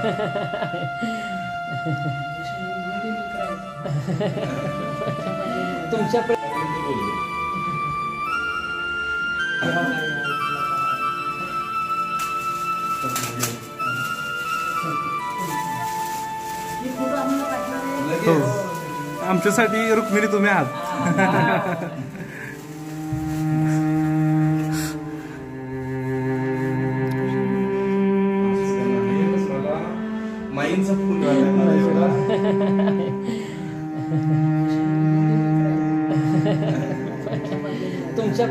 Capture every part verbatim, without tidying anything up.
तुमच्या हो आमच्यासाठी रुक्मिणी तुम्ही आहात. माईंचा फुल मला एवढा तुमच्या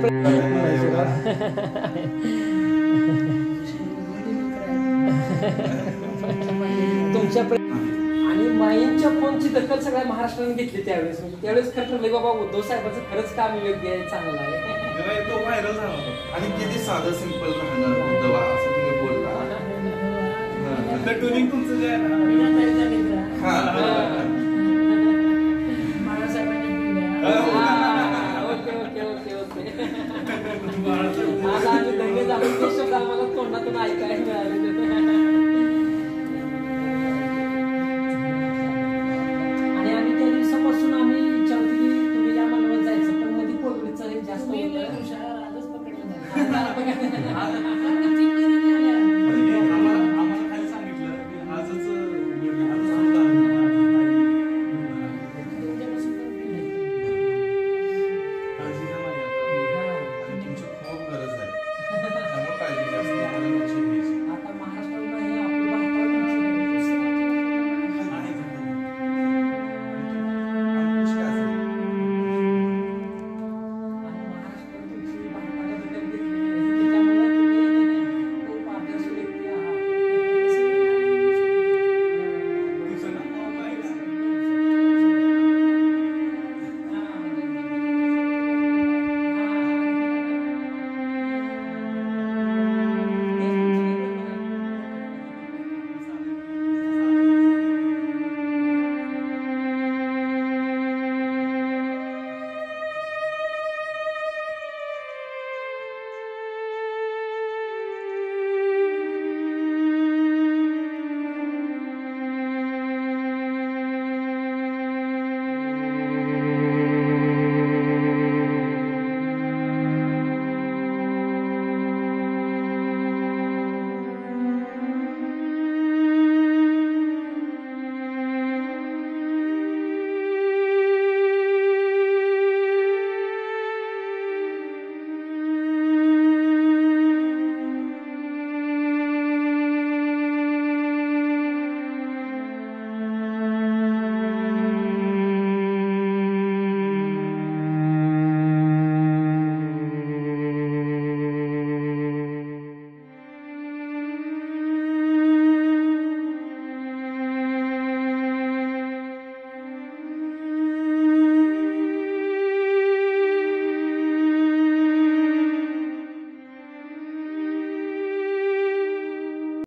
तुमच्या आणि माईंच्या फोनची दखल सगळ्या महाराष्ट्राने घेतली त्यावेळेस. म्हणजे त्यावेळेस खरं ठरलं बाबा उद्धव साहेबांचं खरंच काम योग्य आहे, चांगलं आहे. तो व्हायरल झाला होता. आणि किती साधं सिंपल राहणार उद्धव असं तुम्ही बोलला. ट्युनिंग तुमचं जे आहे ना ओके ओके ओके ओके. आज आम्ही धन्य झालो ते शब्द आम्हाला तोंडातून ऐकायला मिळाले.